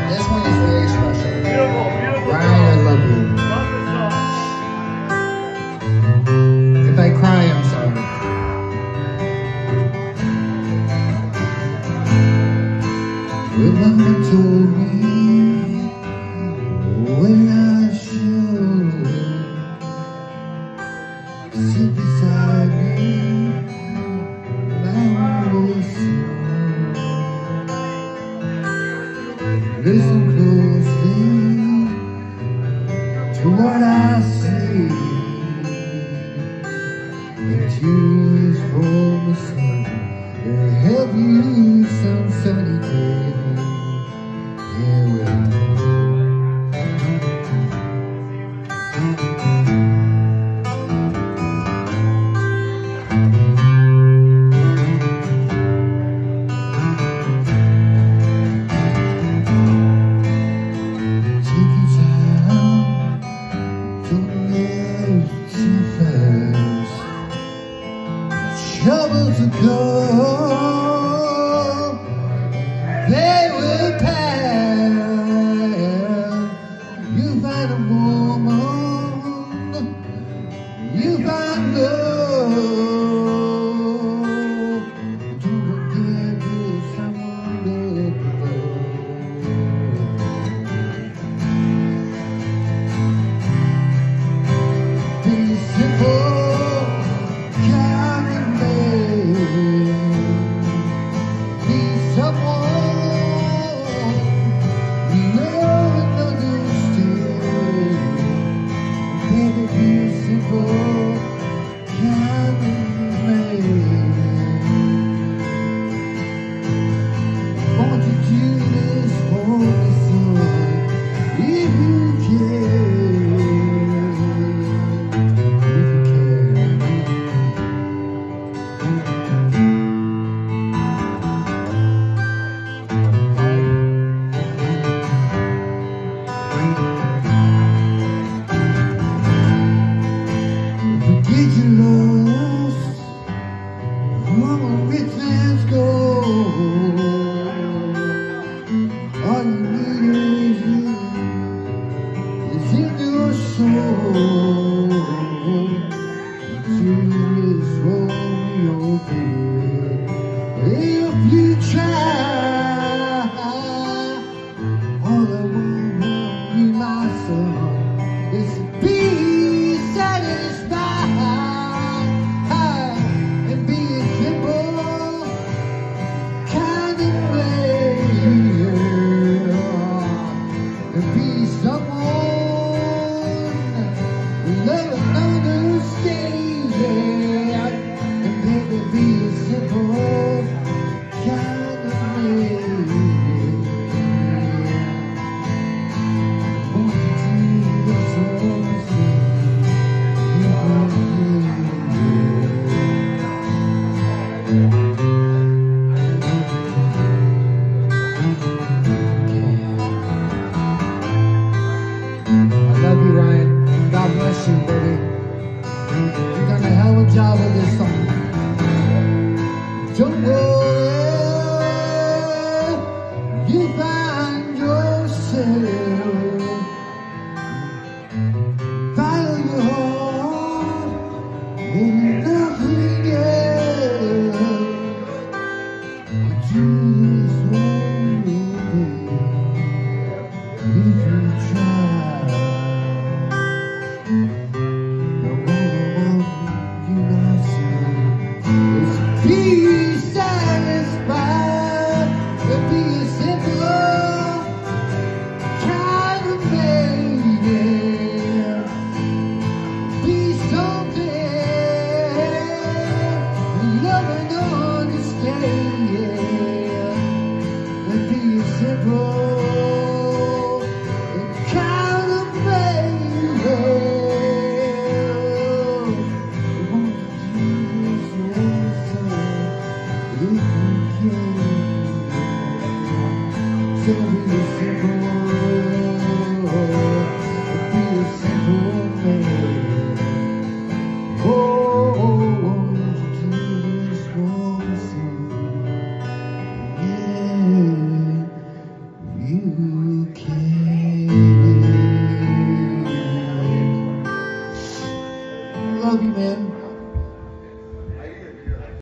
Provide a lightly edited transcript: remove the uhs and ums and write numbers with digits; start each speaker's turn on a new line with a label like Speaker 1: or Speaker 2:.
Speaker 1: This one is very special.
Speaker 2: Beautiful, beautiful.
Speaker 1: Ryan, I love you.
Speaker 2: Love this song.
Speaker 1: If I cry, I'm sorry. Well, mama told me when I should sit beside me. Listen closely to what I say. The tears from the sun will help you some sunny day. Yeah, well. Troubles will come, they will pass. You find a woman, you find love. Don't forget there's someone up above. Be simple. Get you lost from a rich man's gold. All you need is in your soul. Tears roll your bed. If you try, all I want you, my son, is to be satisfied. God bless you, baby. You've done a hell of a job with this song. Don't worry, you find yourself. Follow your heart and nothing else. Jesus won't be if you try. You love you, man.